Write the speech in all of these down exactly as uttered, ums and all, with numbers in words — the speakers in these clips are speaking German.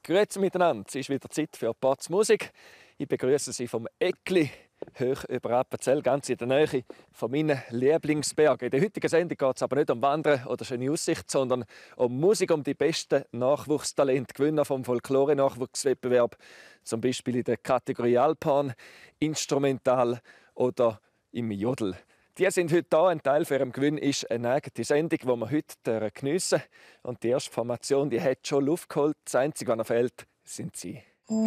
Grüezi miteinander, es ist wieder Zeit für Potz Musik. Ich begrüße Sie vom Eckli, hoch über Appenzell, ganz in der Nähe von meinen Lieblingsbergen. In der heutigen Sendung geht es aber nicht um Wandern oder schöne Aussicht, sondern um Musik, um die besten Nachwuchstalente, Gewinner vom Folklore-Nachwuchswettbewerb, zum Beispiel in der Kategorie Alpan, Instrumental oder im Jodel. Die sind heute hier. Ein Teil für ihren Gewinn ist eine eigene Sendung, die wir heute geniessen. Und die erste Formation die hat schon Luft geholt. Das Einzige, was noch fehlt, sind sie.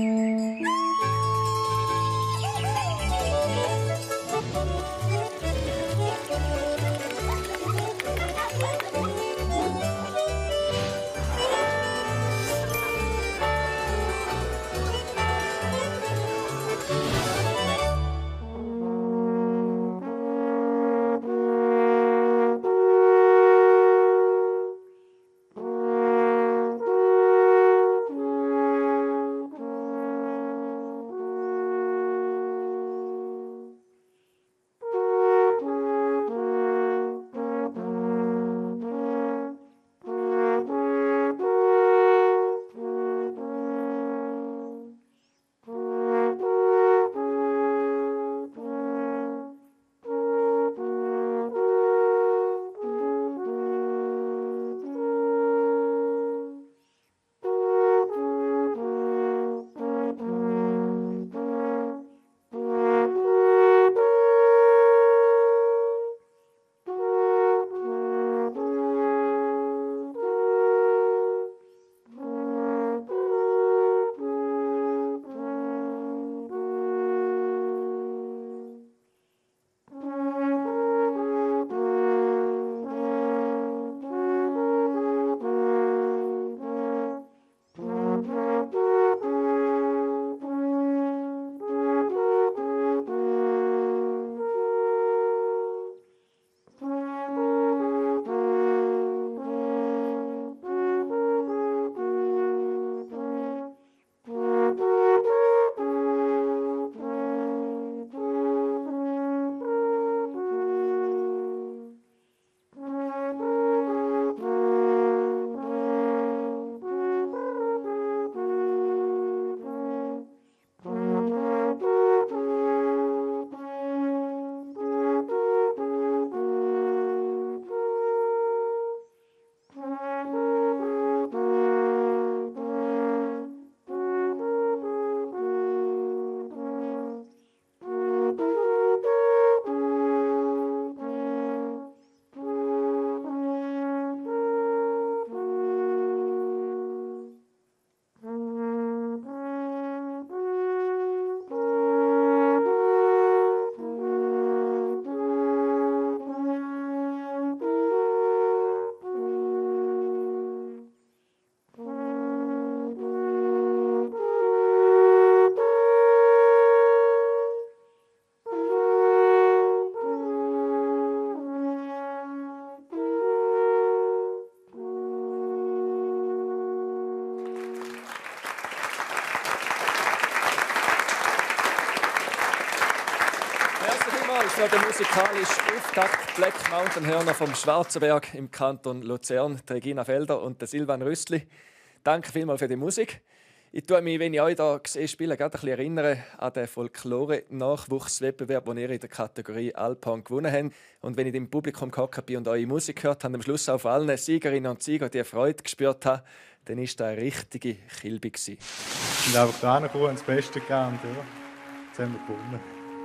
Für den musikalischen Auftakt Black Mountain Hörner vom Schwarzenberg im Kanton Luzern, Regina Felder und Silvan Rüstli. Danke vielmals für die Musik. Ich tue mich, wenn ich euch hier sehe, spielen, gerade ein bisschen erinnern an den Folklore-Nachwuchswettbewerb, den ihr in der Kategorie Alpan gewonnen habt. Und wenn ich im Publikum gehockt bin und eure Musik gehört habe, am Schluss auf allen Siegerinnen und Sieger die Freude gespürt habe, dann war das eine richtige Kilbe. Wir sind einfach da hingekommen und das Beste gegeben. Und ja, jetzt haben wir gewonnen.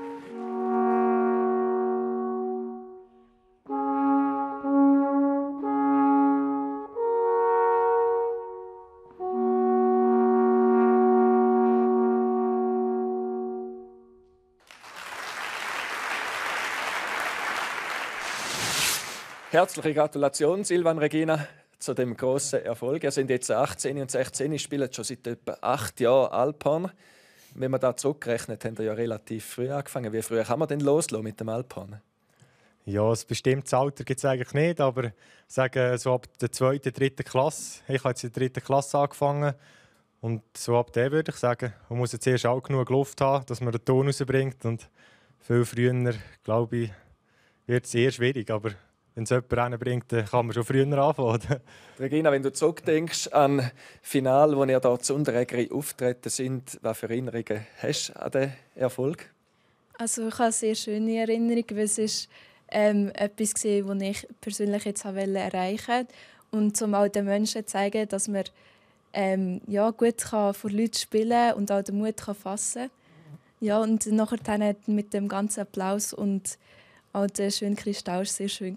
Herzliche Gratulation, Silvan Regina, zu dem grossen Erfolg. Ihr sind jetzt achtzehn und sechzehn, spielen schon seit etwa acht Jahren Alpan. Wenn man da zurückrechnet, haben wir ja relativ früh angefangen. Wie früh kann man denn loslassen mit dem Alpan? Ja, ein bestimmtes Alter gibt es eigentlich nicht, aber sagen, so ab der zweiten, dritten Klasse. Ich habe jetzt in der dritten Klasse angefangen und so ab der würde ich sagen, man muss jetzt erst auch genug Luft haben, dass man den Ton rausbringt. Und viel früher, glaube ich, wird es eher schwierig, aber wenn es jemand hinbringt, dann kann man schon früher anfangen. Regina, wenn du zurückdenkst an das Finale, wo ihr hier zu Unterägeri auftreten sind, was für Erinnerungen hast du an diesen Erfolg? Also ich habe eine sehr schöne Erinnerung, weil es ist, ähm, etwas war, das ich persönlich jetzt erreichen wollte. Und um auch den Menschen zu zeigen, dass man ähm, ja, gut kann vor Leuten spielen kann und auch den Mut kann fassen kann. Ja, und nachher dann mit dem ganzen Applaus und auch der schöne Kristall war sehr schön.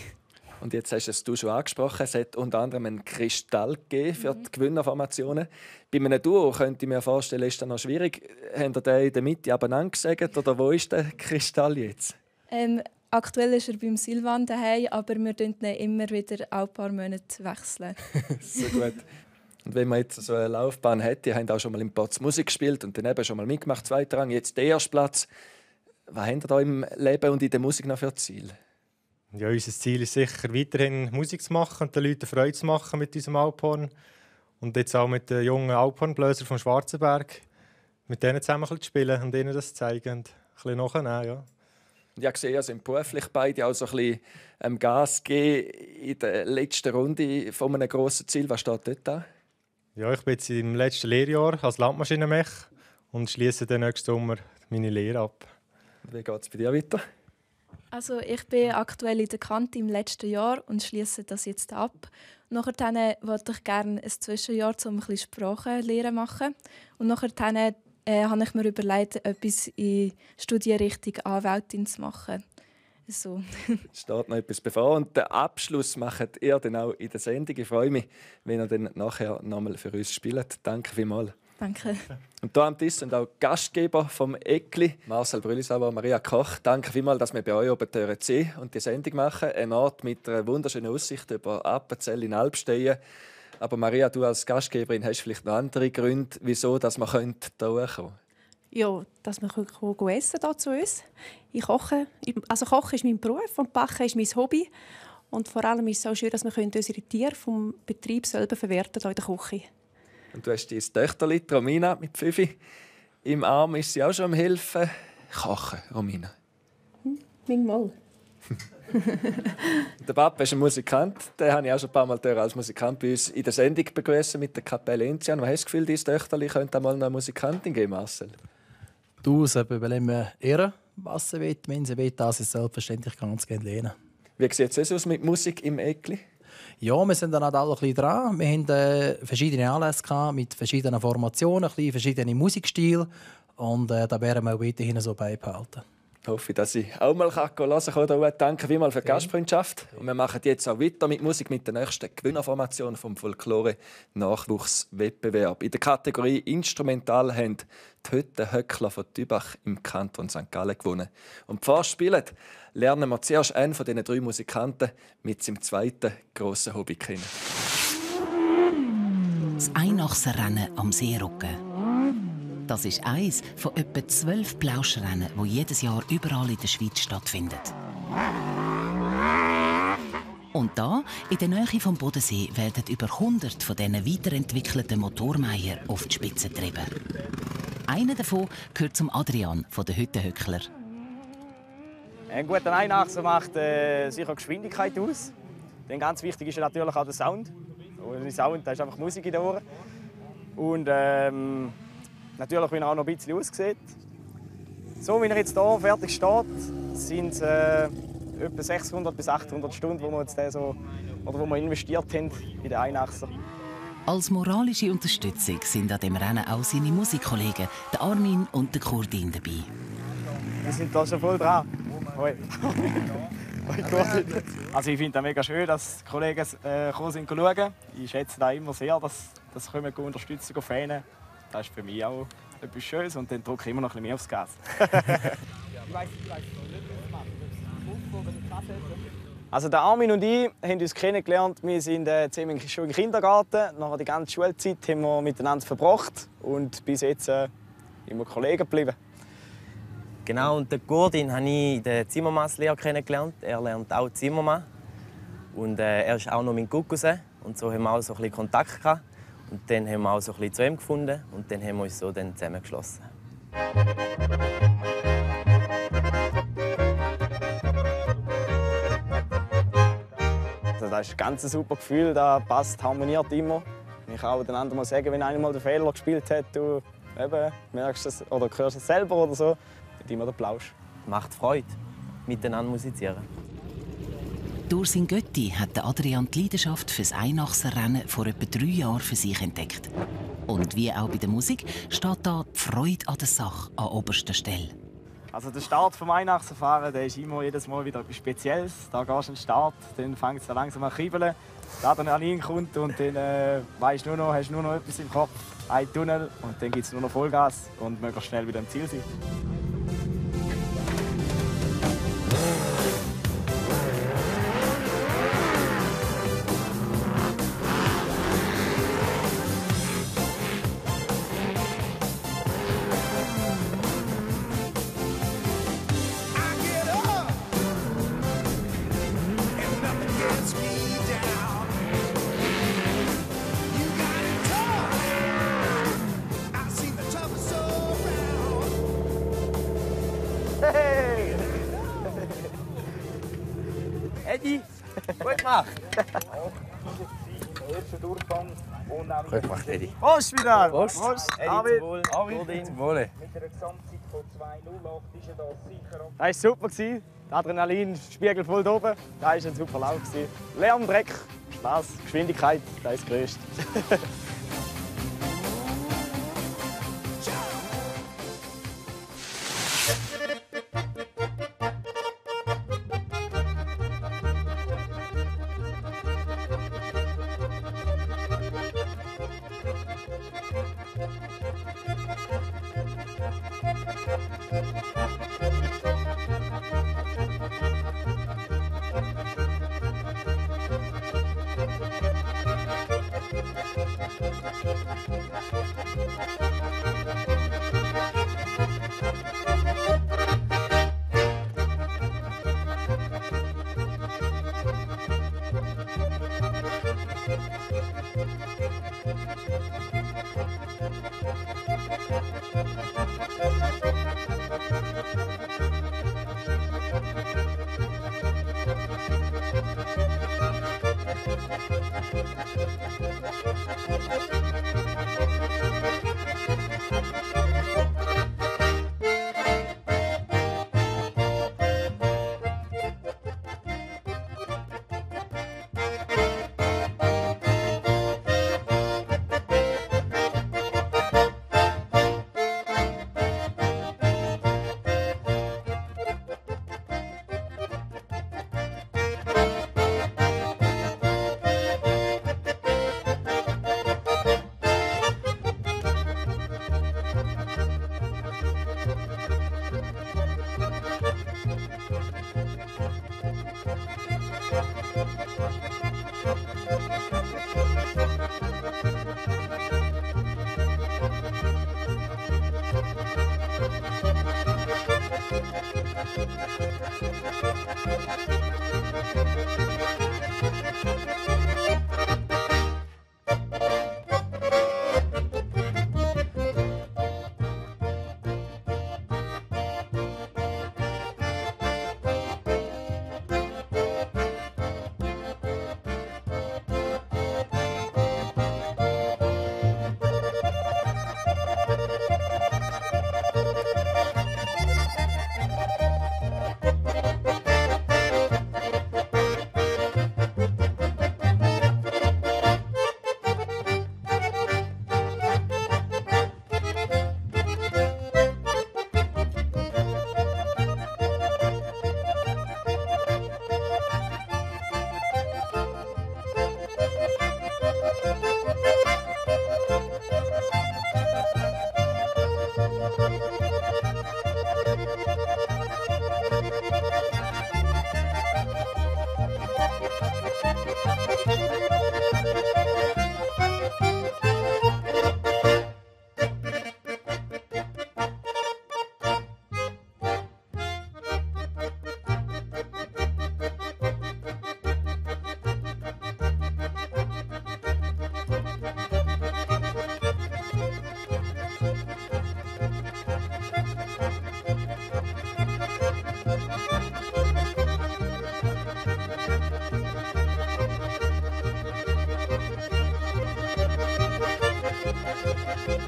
Und jetzt hast du es du schon angesprochen, es hat unter anderem einen Kristall gegeben für die Gewinnerformationen. Bei einem Duo könnte ich mir vorstellen, ist das noch schwierig. Habt ihr den in der Mitte abeinander gesägt oder wo ist der Kristall jetzt? Ähm, aktuell ist er beim Silvan daheim, aber wir wechseln ihn immer wieder alle paar Monate wechseln. So gut. Und wenn man jetzt so eine Laufbahn hätte, ihr habt auch schon mal im Potz Musik gespielt und dann eben schon mal mitgemacht, zweiter Rang, jetzt der erste Platz. Was habt ihr da im Leben und in der Musik noch für Ziel? Ja, unser Ziel ist sicher, weiterhin Musik zu machen und den Leuten Freude zu machen mit unserem Alphorn. Und jetzt auch mit den jungen Alphornbläsern vom Schwarzenberg. Mit denen zusammen zu spielen und ihnen das zu zeigen und ein bisschen nachnehmen. Ja. Ich habe gesehen, sind beruflich beide auch so ein bisschen ähm, Gas geben in der letzten Runde von einem grossen Ziel. Was steht dort an? Ja, ich bin jetzt im letzten Lehrjahr als Landmaschinenmech und schließe dann nächsten Sommer meine Lehre ab. Und wie geht es bei dir weiter? Also ich bin aktuell in der Kante im letzten Jahr und schließe das jetzt ab. Nachher wollte ich gerne ein Zwischenjahr, um ein bisschen Sprachenlehre machen. Und nachher äh, habe ich mir überlegt, etwas in Studienrichtung Anwältin zu machen. So. Es steht noch etwas bevor. Und den Abschluss macht ihr dann auch in der Sendung. Ich freue mich, wenn ihr dann nachher nochmal für uns spielt. Danke vielmals. Danke. Und hier am Tisch sind auch Gastgeber vom Eckli, Marcel Brüllisauer, Maria Koch. Danke vielmals, dass wir bei euch oben die sehen und die Sendung machen. Ein Ort mit einer wunderschönen Aussicht über Appenzell in Alpstein. Aber Maria, du als Gastgeberin hast vielleicht noch andere Gründe, wieso dass man hier kommen könnte. Ja, dass man essen kann zu uns. Ich koche. Also Kochen ist mein Beruf und Backen ist mein Hobby. Und vor allem ist es auch schön, dass wir unsere Tiere vom Betrieb selber verwerten hier in der Küche. Und du hast dein Töchterli, Romina, mit Pfiffi im Arm. Ist sie auch schon am Helfen? Kochen, Romina. Hm, manchmal. Der Papa ist ein Musikant. Den habe ich auch schon ein paar Mal als Musikant bei uns in der Sendung begrüßen mit der Kapelle Enzian. Was hast du das Gefühl, dein Töchterli könnte mal eine Musikantin geben, Marcel? Du, es überlegen wir ihr, was sie will. Wenn sie will, das ist selbstverständlich ganz gerne lernen. Wie sieht es aus mit Musik im Eckli? Ja, wir sind dann auch alle ein bisschen dran. Wir hatten äh, verschiedene Anlässe gehabt, mit verschiedenen Formationen, ein bisschen verschiedene Musikstile. Und äh, da werden wir auch weiterhin so beibehalten. Ich hoffe, dass ich auch mal hören kann. Danke vielmals für die Gastfreundschaft. Und wir machen jetzt auch weiter mit Musik mit der nächsten Gewinnerformation vom Folklore-Nachwuchswettbewerb. In der Kategorie Instrumental haben die Hüttenhöckler von Tübach im Kanton Sankt Gallen gewonnen. Und bevor sie spielen, lernen wir zuerst einen von diesen drei Musikanten mit seinem zweiten grossen Hobby kennen. Das Einachsenrennen am Seerücken. Das ist eines von etwa zwölf Plauschrennen, die jedes Jahr überall in der Schweiz stattfinden. Und da, in der Nähe vom Bodensee, werden über hundert von diesen weiterentwickelten Motormeier auf die Spitze getrieben. Einer davon gehört zum Adrian von den Hüttenhöckler. Ein guter Einachser macht äh, sicher Geschwindigkeit aus. Dann ganz wichtig ist natürlich auch der Sound. Und der Sound, da ist einfach Musik in den Ohren. Und ähm, natürlich, wie er auch noch ein bisschen aussieht. So wie er jetzt hier fertig steht, sind es äh, etwa sechshundert bis achthundert Stunden, die wir, jetzt so, oder wo wir investiert haben in den Einachser. Als moralische Unterstützung sind an dem Rennen auch seine Musikkollegen, der Armin und der Kurdin, dabei. Wir sind da schon voll dran. Hoi. Also ich finde es mega schön, dass die Kollegen äh, gekommen sind schauen. Ich schätze das immer sehr, dass das Unterstützung auf Fähne. Das ist für mich auch etwas Schönes und dann drücke ich immer noch ein bisschen mehr aufs Gas. Also der Armin und ich haben uns kennengelernt. Wir sind äh, zusammen schon im Kindergarten. Nach der ganzen Schulzeit haben wir miteinander verbracht und bis jetzt äh, immer Kollegen geblieben. Genau, und den Gordin habe ich in der Zimmermannslehre kennengelernt. Er lernt auch Zimmermann. Und äh, er ist auch noch mein Cousin. Und so haben wir auch so ein bisschen Kontakt gehabt. Und dann haben wir auch so ein bisschen zu ihm gefunden. Und dann haben wir uns so dann zusammengeschlossen. das ist ein ganz super Gefühl, das passt, harmoniert immer. Ich kann auch den anderen mal sagen, wenn einer mal den Fehler gespielt hat, du eben, merkst es oder hörst es selber oder so, hat immer den Plausch. Macht Freude, miteinander musizieren. Durch sein Götti hat Adrian die Leidenschaft fürs Einachserrennen vor etwa drei Jahren für sich entdeckt. Und wie auch bei der Musik steht da die Freude an der Sache an oberster Stelle. Also der Start vom Einachsenfahren, der ist immer jedes Mal wieder etwas Spezielles. Da gehst du an den Start, dann fängt es langsam an zu kribbeln. Der Adrenalin kommt und dann äh, weißt nur noch, hast du nur noch etwas im Kopf, ein Tunnel und dann gibt es nur noch Vollgas und möglichst schnell wieder am Ziel sein. Eddie, gut gemacht. Gut gemacht, Eddie. Prost wieder! Prost. Prost! Eddie, David! zum Wohl. David! Zum Wohle. Das war super. Der Adrenalinspiegel voll oben. Das war ein super Lauf. Lärm, Dreck, Spaß, Geschwindigkeit, das ist das Größte.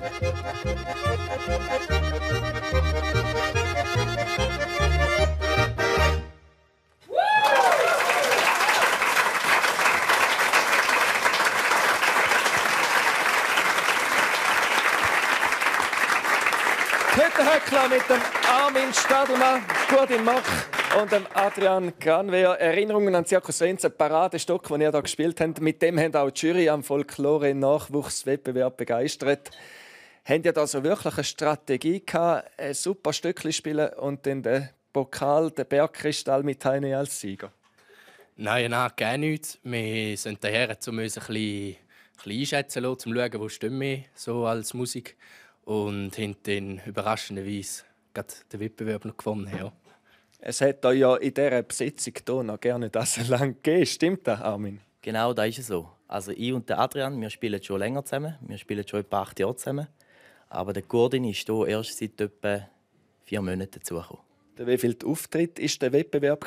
Höckler mit dem Armin Stadelmann, Gurdin Mach und dem Adrian Granwehr. Erinnerungen an Zirkus Wenz, ein Paradestück, das ihr hier gespielt habt. Mit dem haben auch die Jury am Folklore-Nachwuchswettbewerb begeistert. Habt ihr da so wirklich eine Strategie gehabt, ein super Stückchen spielen und dann den Pokal, den Bergkristall mit heim als Sieger? Nein, nein, gar nichts. Wir sind daher, um uns ein bisschen, ein bisschen einschätzen lassen, um zu schauen, wo stimmen wir so als Musik. Und haben dann überraschenderweise den Wettbewerb noch gewonnen. Ja. Es hat euch ja in dieser Besetzung hier noch gerne das so lange gegeben. Stimmt das, Armin? Genau, das ist es so. Also ich und der Adrian, wir spielen schon länger zusammen. Wir spielen schon etwa acht Jahre zusammen. Aber der Gurdin ist hier erst seit etwa vier Monaten dazugekommen. Wie viel Auftritt war der Wettbewerb?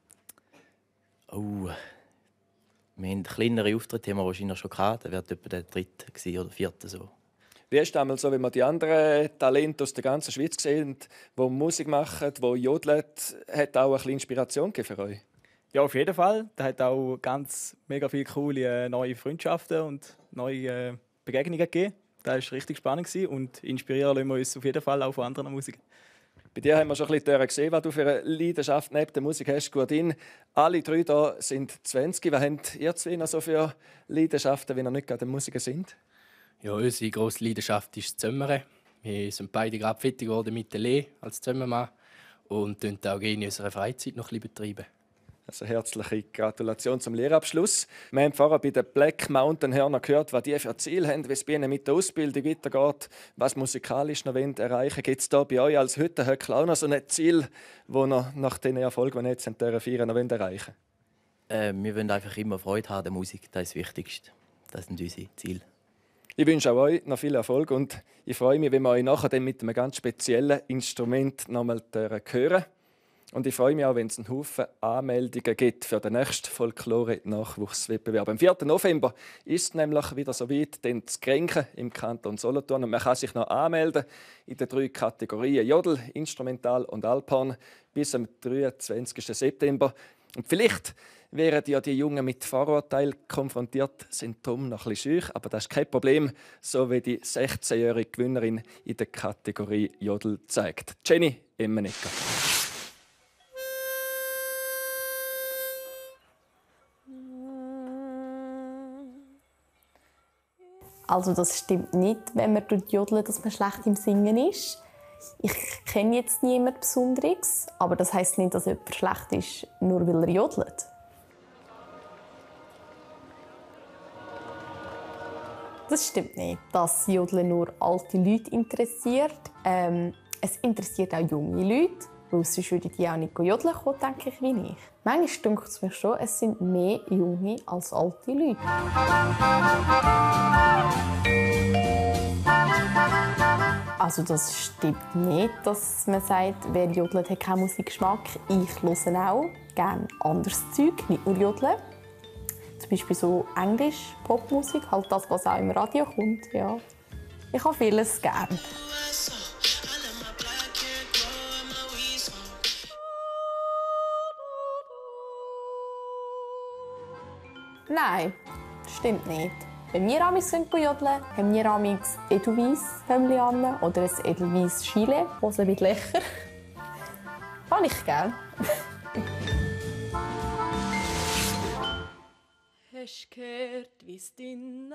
Oh, wir haben kleinere Auftritte haben wir wahrscheinlich schon gehabt. Das wird etwa der dritte oder vierte so. Wie ist es einmal so, wenn man die anderen Talente aus der ganzen Schweiz sehen, die Musik machen, die jodeln, hat auch ein bisschen Inspiration gegeben für euch? Ja, auf jeden Fall. Da hat auch ganz mega viele coole äh, neue Freundschaften und neue äh, Begegnungen gegeben. Das war richtig spannend und inspirieren lassen wir uns auf jeden Fall auch von anderen Musikern. Bei dir haben wir schon ein bisschen gesehen, was du für eine Leidenschaft neben der Musik hast. Gurdin, alle drei hier sind zwanzig. Was habt ihr zwei noch so für Leidenschaften, wenn ihr nicht gerade Musiker sind? Ja, unsere grosse Leidenschaft ist das Zimmern. Wir sind beide gerade fertig geworden mit der Lehre als Zimmermann und betreiben auch in unserer Freizeit noch ein bisschen betreiben. Also herzliche Gratulation zum Lehrabschluss. Wir haben vorher bei den Black Mountain Hörner gehört, was die für Ziele haben, wie es bei ihnen mit der Ausbildung weitergeht, was musikalisch noch erreichen wollen. Gibt es da bei euch als Hüttenhöckler auch noch so ein Ziel, das ihr nach den Erfolgen, die ihr jetzt feiern, noch erreichen wollt? Äh, wir wollen einfach immer Freude haben an der Musik. Das ist das Wichtigste. Das sind unsere Ziele. Ich wünsche auch euch noch viel Erfolg und ich freue mich, wenn wir euch nachher mit einem ganz speziellen Instrument noch einmal hören. Und ich freue mich auch, wenn es einen Haufen Anmeldungen gibt für den nächsten Folklore-Nachwuchswettbewerb. Am vierten November ist es nämlich wieder so weit, dann zu Grenchen im Kanton Solothurn. Und man kann sich noch anmelden in den drei Kategorien Jodel, Instrumental und Alphorn bis am dreiundzwanzigsten September. Und vielleicht wären ja die Jungen mit Vorurteilen konfrontiert, sind darum noch ein bisschen scheu, aber das ist kein Problem, so wie die sechzehnjährige Gewinnerin in der Kategorie Jodel zeigt. Jenny Emmenegger. Also das stimmt nicht, wenn man jodeln, dass man schlecht im Singen ist. Ich kenne jetzt niemanden Besonderes, aber das heisst nicht, dass jemand schlecht ist, nur weil er jodelt. Das stimmt nicht, dass Jodeln nur alte Leute interessiert. Ähm, es interessiert auch junge Leute, weil sonst würden die auch nicht jodeln kommen, denke ich, wie ich. Manchmal denke es mir schon, es sind mehr junge als alte Leute. Also das stimmt nicht, dass man sagt, wer jodelt, hat keinen Musikgeschmack. Ich höre auch gerne anderes Zeug, nicht nur Jodeln. Zum Beispiel so Englisch, Popmusik, halt das, was auch im Radio kommt. Ja. Ich habe vieles gerne. Nein, das stimmt nicht. Wenn wir amigs jodeln, haben wir amigs Edelweiss-Hemdli an oder ein Edelweiss-Chile, Hose mit Löcher. Kann ich gerne. Hast gehört, wie's drinnen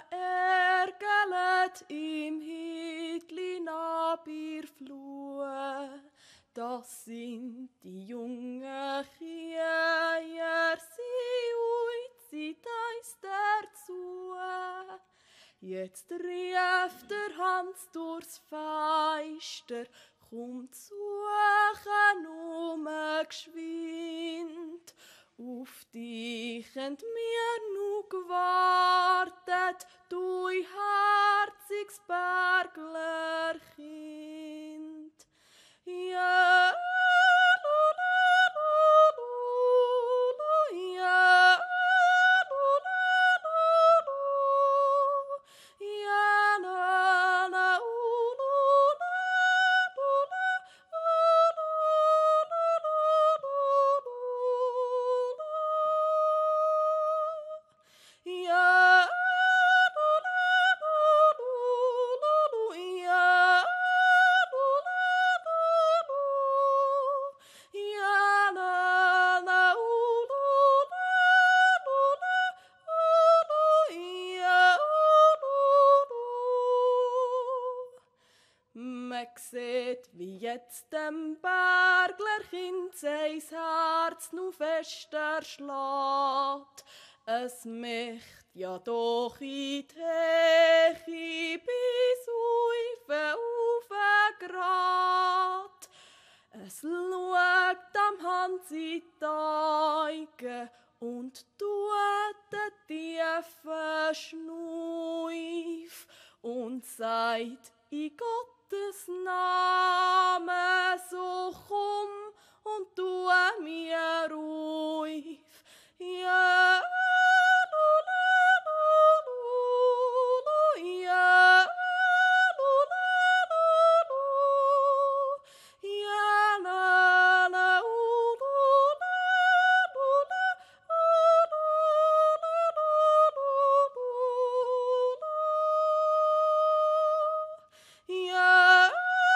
ärgert im Hütli Nabirflur? Das sind die jungen Kieher, sie zieht uns dazu. Jetzt rief der Hans durchs Feister, kommt suchen um geschwind. Auf dich haben wir nu gewartet, du herziges Berglerkind. Ja, lu, lu, lu, lu, lu, ja, lu, lu, lu, lu, ja, na, na, man sieht, wie jetzt dem Berglerkind sein Herz nu fester schlägt. Es möcht ja doch in die Heche bis ufe grad. Es schaut am Hansi Teige und tut den tiefen Schnuif und sagt in Gottes Namen so komm und tu mir ruhig. Ja, lula, lulu, ja, lula, lulu, ja, la, la, lula, lula, ja,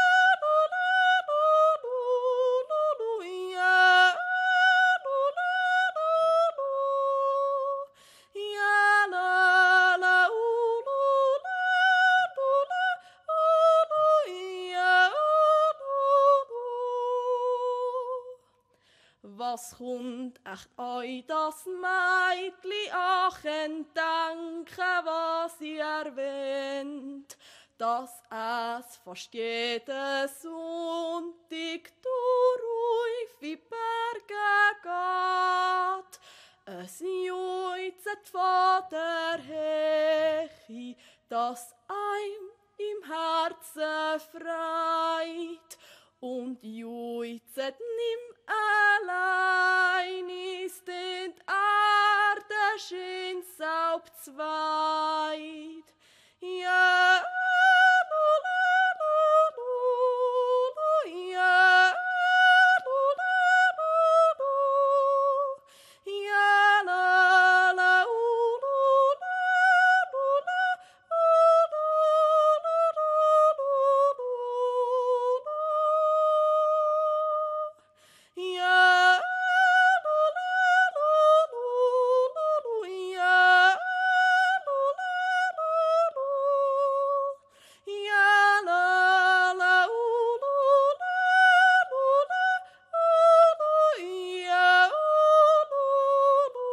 was kommt echt euch das Meitli achen denken, was ihr erwähnt, dass es fast jeden Sonntag durch die Berge geht. Es juizt von der Hechi, das einem im Herzen freit. Und juizt nimm allein ist in die Erde schön saub zweit. Ja, lula, lulu, ja, lula, lulu, ja, la, la, lula, lula, ja, lula, lulu, ja, lula, lulu, ja, la, la, lula, lula, lulu, ja, lulu.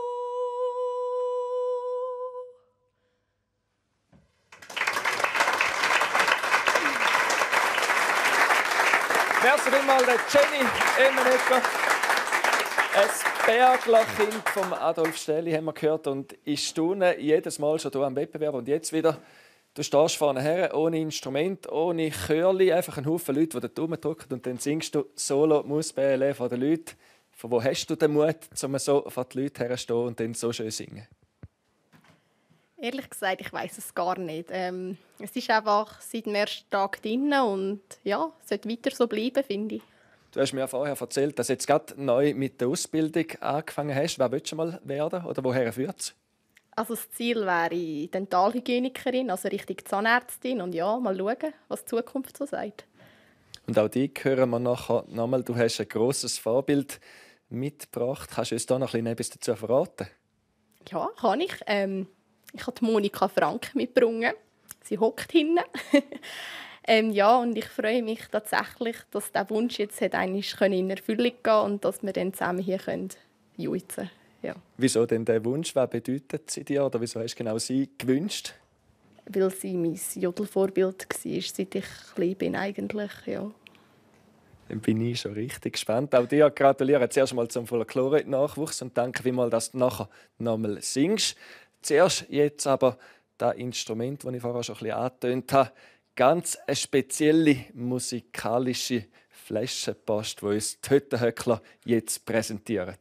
Merci vielmals, Jenny Emenegger. Ein Berglerkind von Adolf Stähli haben wir gehört und ich staune jedes Mal schon hier am Wettbewerb und jetzt wieder. Du stehst vorne her, ohne Instrument, ohne Chörli, einfach ein Haufen Leute, die da Daumen drücken und dann singst du Solo muss B L E vor den Leuten. Von wo hast du den Mut, um so vor die Leute herzustehen und dann so schön singen? Ehrlich gesagt, ich weiß es gar nicht. Ähm, es ist einfach seit dem ersten Tag drin und ja, es sollte weiter so bleiben, finde ich. Du hast mir ja vorher erzählt, dass du jetzt gerade neu mit der Ausbildung angefangen hast. Wer willst du mal werden oder woher führt es? Also das Ziel wäre Dentalhygienikerin, also richtig Zahnärztin und ja, mal schauen, was die Zukunft so sagt. Und auch dich hören wir nachher nochmal. Du hast ein grosses Vorbild mitgebracht. Kannst du uns da noch ein bisschen etwas dazu verraten? Ja, kann ich. Ähm, ich habe die Monika Frank mitgebracht. Sie hockt hinten. ähm, ja, und ich freue mich tatsächlich, dass der Wunsch jetzt in Erfüllung gehen kann und dass wir dann zusammen hier juizen können. Ja. Wieso denn der Wunsch? Was bedeutet sie dir? Oder wieso hast du genau sie gewünscht? Weil sie mein Jodelvorbild war, seit ich klein bin eigentlich, ja. Dann bin ich schon richtig gespannt. Auch dir gratuliere zuerst mal zum Folklore-Nachwuchs und danke vielmals, dass du nachher nochmal singst. Zuerst jetzt aber das Instrument, das ich vorher schon ein bisschen angetönt habe. Ganz eine spezielle musikalische Flaschenpost, die uns die Hüttenhöckler jetzt präsentieren.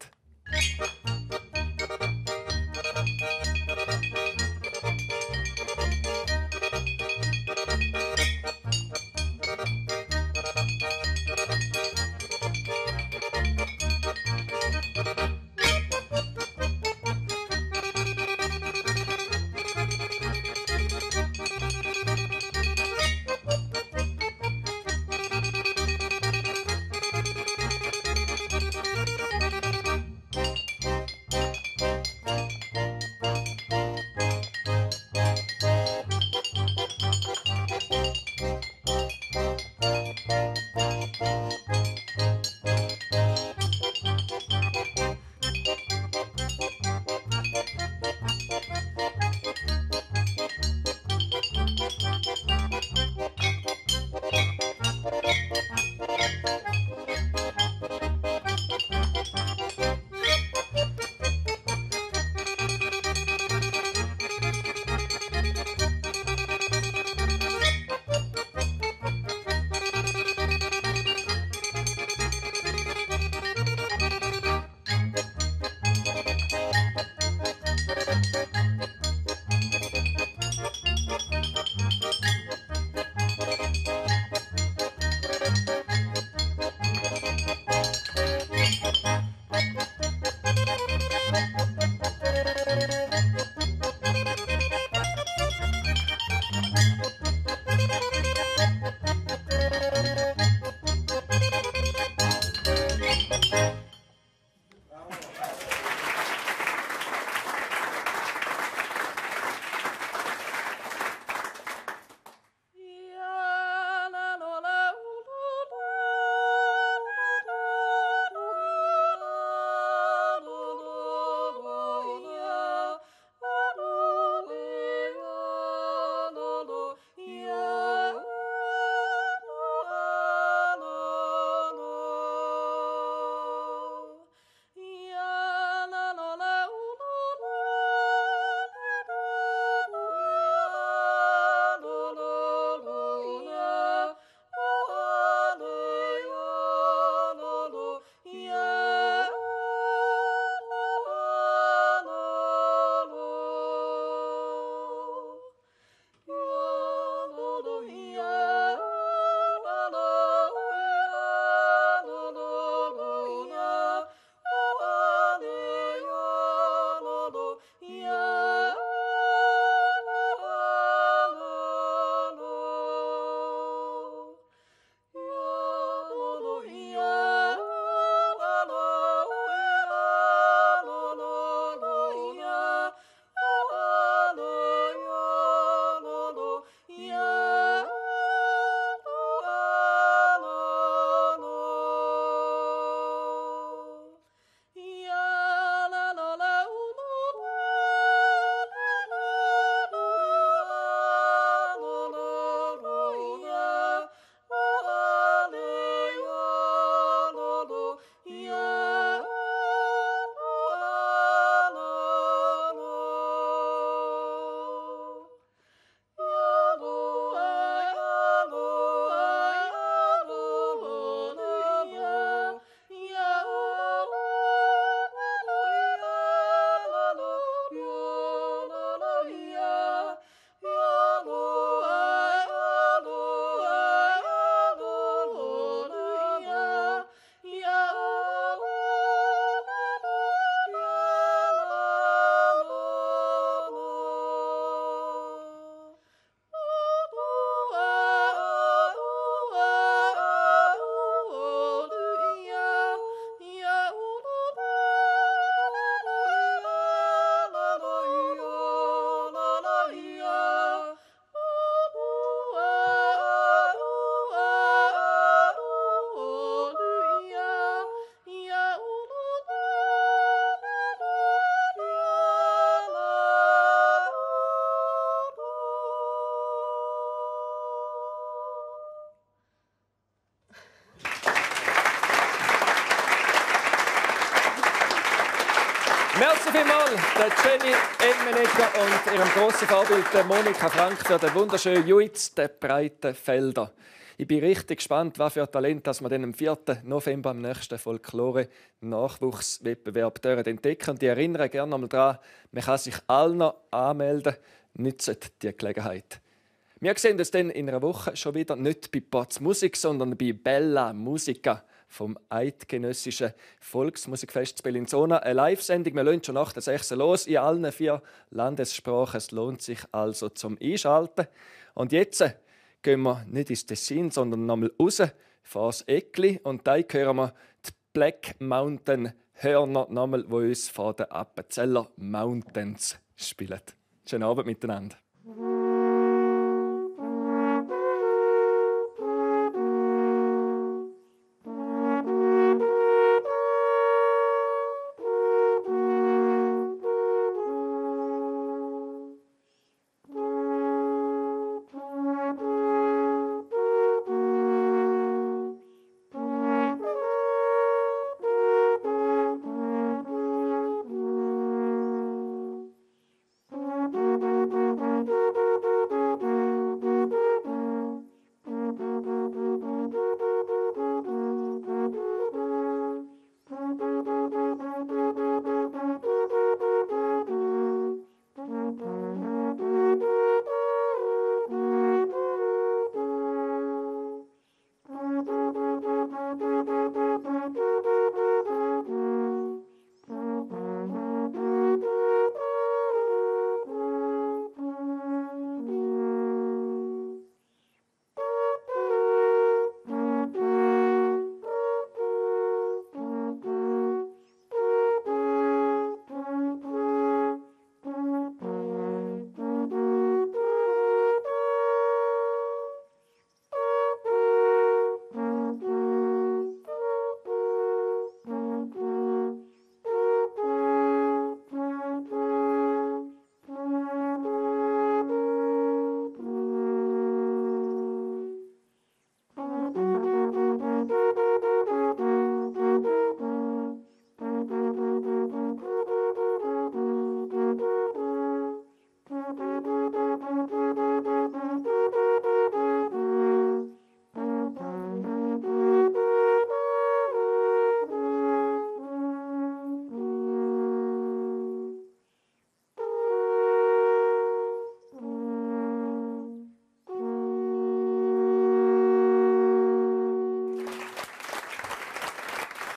Merci vielmals, der Jenny Edmenegger und ihrem grossen Vorbild der Monika Frank für den wunderschönen Juiz der breiten Felder. Ich bin richtig gespannt, was für Talent dass wir dann am vierten November am nächsten Folklore-Nachwuchswettbewerb entdecken. Und ich erinnere gerne noch einmal daran, man kann sich allen noch anmelden. Nützt die Gelegenheit. Wir sehen uns dann in einer Woche schon wieder nicht bei Potz Musik, sondern bei Bella Musica vom Eidgenössischen Volksmusikfest Bellinzona. Eine Live-Sendung. Wir lassen schon nach der sechs los in allen vier Landessprachen. Es lohnt sich also zum Einschalten. Und jetzt gehen wir nicht ins Tessin, sondern nochmal raus, vor das Eckli. Und da hören wir die Black Mountain Hörner nochmal, die uns vor den Appenzeller Mountains spielen. Schönen Abend miteinander.